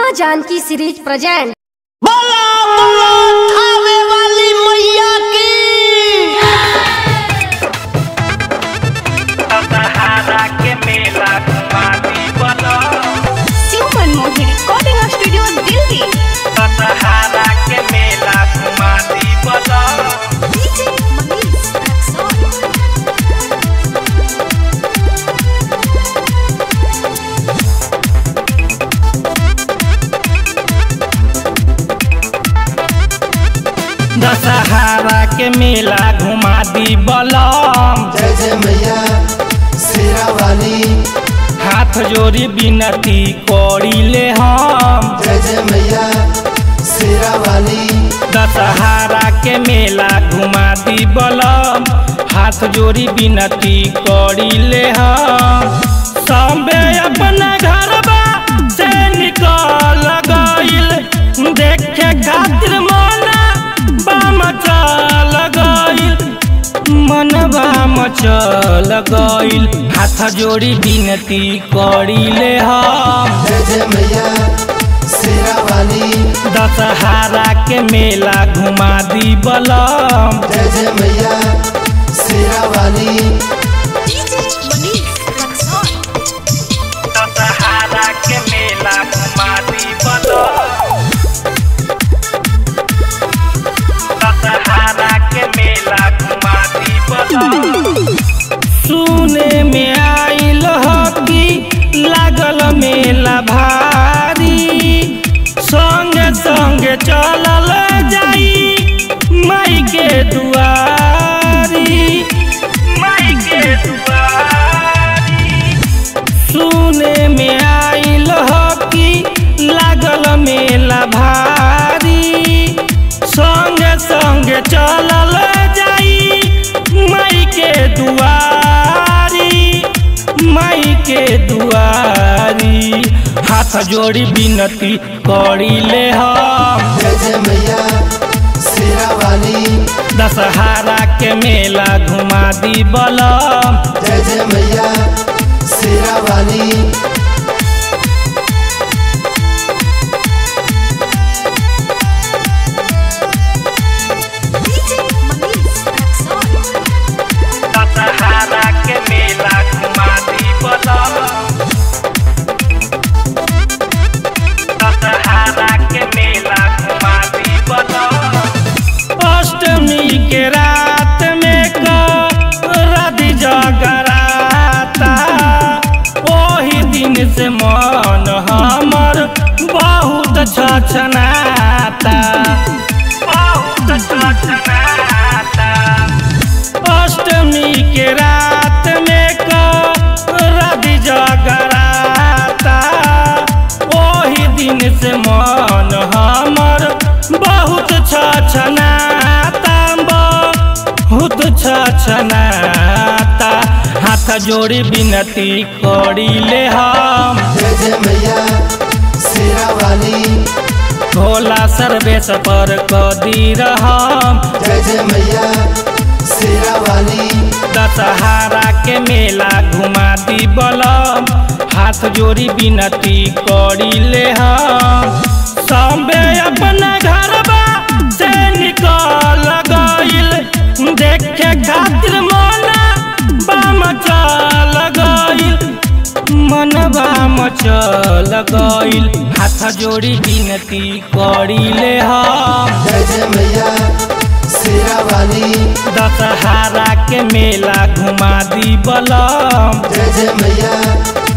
माँ Janaki series present. बोला बोला खावे वाली मैया की। सहारा के मेला घुमाती बोलो। Shiv Manmohan recording studio Delhi. सहारा के मेला घुमाती बोलो। डीजे मनीष रक्सौल। दशहरा के मेला घुमा दी बलम। जय जय मैया शेरा वाली। हाथ जोड़ी बिनती करी ले हम। जय जय मैया शेरा वाली। दशहरा के मेला घुमा दी बलम। हाथ जोड़ी बिनती करी ले हम। सबे अपना घरबा से निकल गइल देखे खातिर मनवा मचल गइल। हाथ जोड़ी बिनती करी ले हम। जय जय मैया शेरा वाली। दशहरा के मेला घुमा दी बलम। जय जय मैया शेरा वाली। डीजे मनीष रक्सौल। दशहरा के मेला घुमा दी बलम। दशहरा के मेला घुमा दी बलम। सुने में आइल हकी लागल मेला भारी। संगे संगे चलल जाई माई के दुआरी। माई के दुआरी। सुने में आइल हकी लागल मेला भारी। संगे संगे चलल जाई माई के दुआरी। माई के दुआरी। हाथ जोड़ी बिनती करी ले हम। जय जय मैया शेरा वाली। दशहरा के मेला घुमा दी बलम। जय जय मैया शेरा वाली। डीजे मनीष रक्सौल। दशहरा के मेला घुमा दी बलम। दशहरा के मेला घुमा दी बलम। अष्टमी के रात में राधि जगराता। ओही दिन से मन हमर बहुत छछनाता। बहुत छछनाता। अष्टमी के रात में राधि जगराता। ओही दिन से मन हमर बहुत छछनाता। बहुत छछनाता। हाथ जोड़ी बिनती करी ले हम। जय जय मैया शेरा वाली। भोला सर्वेश पर कदी रहम। जय जय मैया शेरा वाली। दशहरा के मेला घुमा दी बलम। हाथ जोड़ी बिनती करी ले हम। सबे अपना घरबा से निकल गइल देखे खातिर मचल गइल। मनवा मचल गइल। हाथ जोड़ी बिनती करी ले हम। जय जय मैया शेरा वाली। दशहरा के मेला घुमा दी बलम। जय जय मैया